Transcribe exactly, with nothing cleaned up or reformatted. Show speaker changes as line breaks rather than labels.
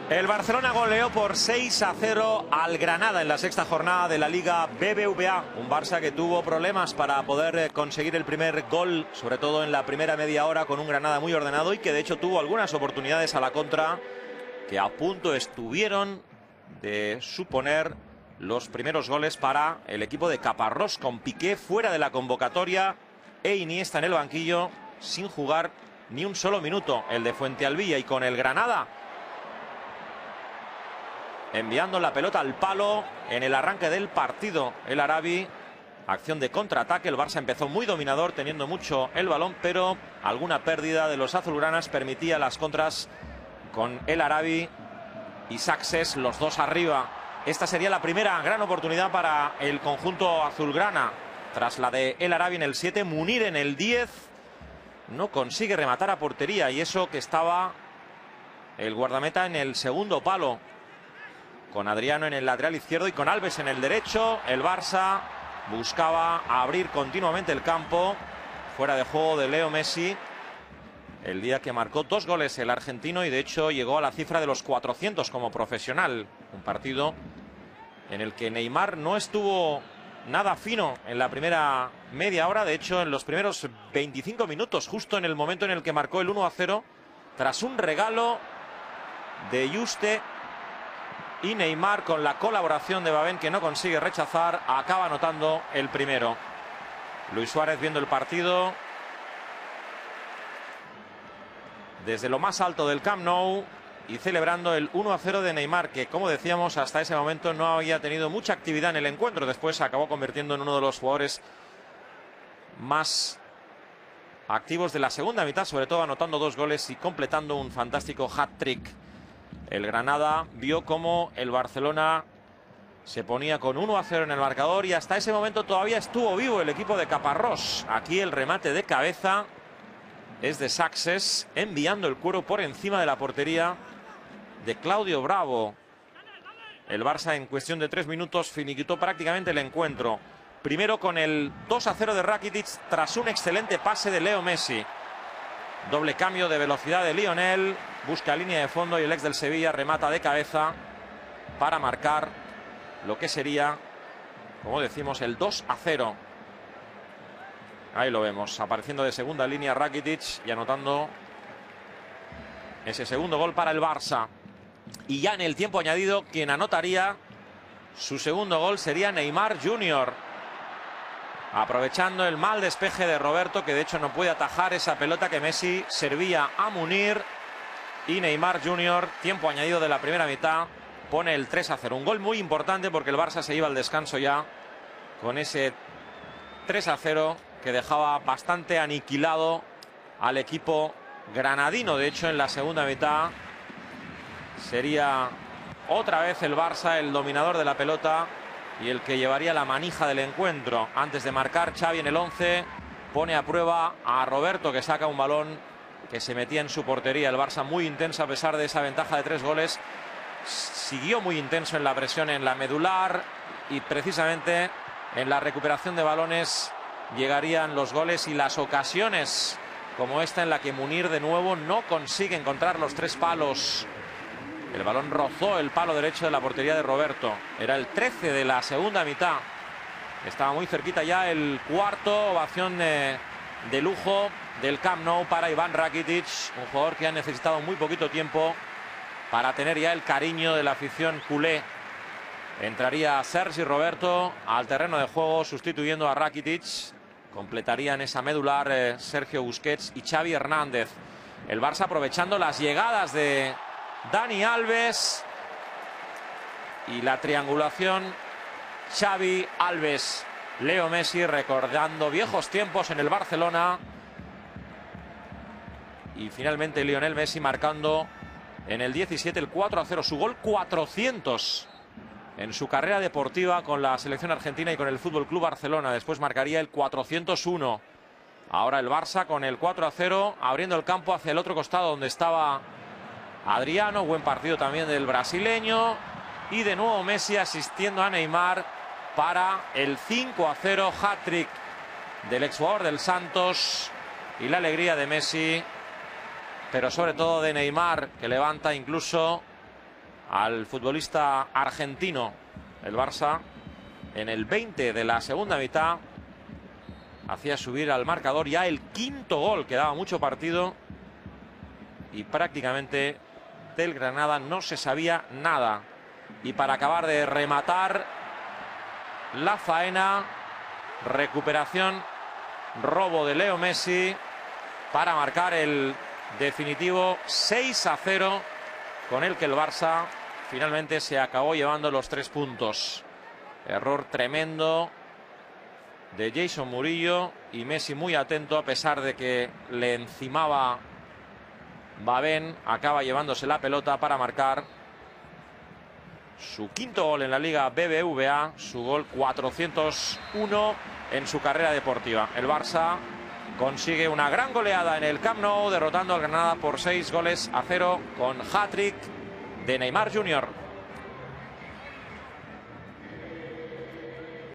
El Barcelona goleó por seis a cero al Granada en la sexta jornada de la Liga B B V A. Un Barça que tuvo problemas para poder conseguir el primer gol, sobre todo en la primera media hora, con un Granada muy ordenado y que de hecho tuvo algunas oportunidades a la contra que a punto estuvieron de suponer los primeros goles para el equipo de Caparrós, con Piqué fuera de la convocatoria e Iniesta en el banquillo sin jugar ni un solo minuto, el de Fuentealbilla, y con el Granada enviando la pelota al palo en el arranque del partido. El Arabi, acción de contraataque. El Barça empezó muy dominador, teniendo mucho el balón, pero alguna pérdida de los azulgranas permitía las contras con el Arabi y Saxes, los dos arriba. Esta sería la primera gran oportunidad para el conjunto azulgrana. Tras la de el Arabi en el siete, Munir en el diez no consigue rematar a portería, y eso que estaba el guardameta en el segundo palo, con Adriano en el lateral izquierdo y con Alves en el derecho. El Barça buscaba abrir continuamente el campo. Fuera de juego de Leo Messi, el día que marcó dos goles el argentino, y de hecho llegó a la cifra de los cuatrocientos como profesional. Un partido en el que Neymar no estuvo nada fino en la primera media hora. De hecho, en los primeros veinticinco minutos, justo en el momento en el que marcó el uno a cero, tras un regalo de Juste, y Neymar, con la colaboración de Babén, que no consigue rechazar, acaba anotando el primero. Luis Suárez viendo el partido desde lo más alto del Camp Nou y celebrando el uno a cero de Neymar, que, como decíamos, hasta ese momento no había tenido mucha actividad en el encuentro. Después se acabó convirtiendo en uno de los jugadores más activos de la segunda mitad, sobre todo anotando dos goles y completando un fantástico hat-trick. El Granada vio cómo el Barcelona se ponía con uno a cero en el marcador, y hasta ese momento todavía estuvo vivo el equipo de Caparrós. Aquí el remate de cabeza es de Saxes, enviando el cuero por encima de la portería de Claudio Bravo. El Barça en cuestión de tres minutos finiquitó prácticamente el encuentro. Primero con el dos a cero de Rakitic tras un excelente pase de Leo Messi. Doble cambio de velocidad de Lionel, busca línea de fondo y el ex del Sevilla remata de cabeza para marcar lo que sería, como decimos, el dos a cero. Ahí lo vemos, apareciendo de segunda línea Rakitic y anotando ese segundo gol para el Barça. Y ya en el tiempo añadido, quien anotaría su segundo gol sería Neymar junior Aprovechando el mal despeje de Roberto, que de hecho no puede atajar esa pelota que Messi servía a Munir. Y Neymar junior, tiempo añadido de la primera mitad, pone el tres a cero. Un gol muy importante porque el Barça se iba al descanso ya con ese tres a cero que dejaba bastante aniquilado al equipo granadino. De hecho, en la segunda mitad sería otra vez el Barça el dominador de la pelota y el que llevaría la manija del encuentro. Antes de marcar, Xavi en el once pone a prueba a Roberto, que saca un balón que se metía en su portería. El Barça muy intenso a pesar de esa ventaja de tres goles. Siguió muy intenso en la presión en la medular, y precisamente en la recuperación de balones llegarían los goles y las ocasiones como esta, en la que Munir de nuevo no consigue encontrar los tres palos. El balón rozó el palo derecho de la portería de Roberto. Era el trece de la segunda mitad. Estaba muy cerquita ya el cuarto. Ovación de, de lujo del Camp Nou para Iván Rakitic, un jugador que ha necesitado muy poquito tiempo para tener ya el cariño de la afición culé. Entraría Sergi Roberto al terreno de juego sustituyendo a Rakitic. Completarían esa medular eh, Sergio Busquets y Xavi Hernández. El Barça aprovechando las llegadas de Dani Alves y la triangulación Xavi, Alves, Leo Messi, recordando viejos tiempos en el Barcelona. Y finalmente Lionel Messi marcando en el diecisiete el cuatro a cero, su gol cuatrocientos en su carrera deportiva con la selección argentina y con el F C Barcelona. Después marcaría el cuatrocientos uno. Ahora el Barça con el cuatro a cero, abriendo el campo hacia el otro costado donde estaba Adriano. Buen partido también del brasileño. Y de nuevo Messi asistiendo a Neymar para el cinco a cero, hat-trick del exjugador del Santos. Y la alegría de Messi, pero sobre todo de Neymar, que levanta incluso al futbolista argentino. El Barça, en el veinte de la segunda mitad, hacía subir al marcador ya el quinto gol. Quedaba mucho partido y prácticamente del Granada no se sabía nada. Y para acabar de rematar la faena, recuperación, robo de Leo Messi para marcar el definitivo seis a cero, con el que el Barça finalmente se acabó llevando los tres puntos. Error tremendo de Jason Murillo, y Messi muy atento, a pesar de que le encimaba Babén, acaba llevándose la pelota para marcar su quinto gol en la Liga B B V A, su gol cuatrocientos uno en su carrera deportiva. El Barça consigue una gran goleada en el Camp Nou, derrotando al Granada por seis goles a cero, con hat-trick de Neymar junior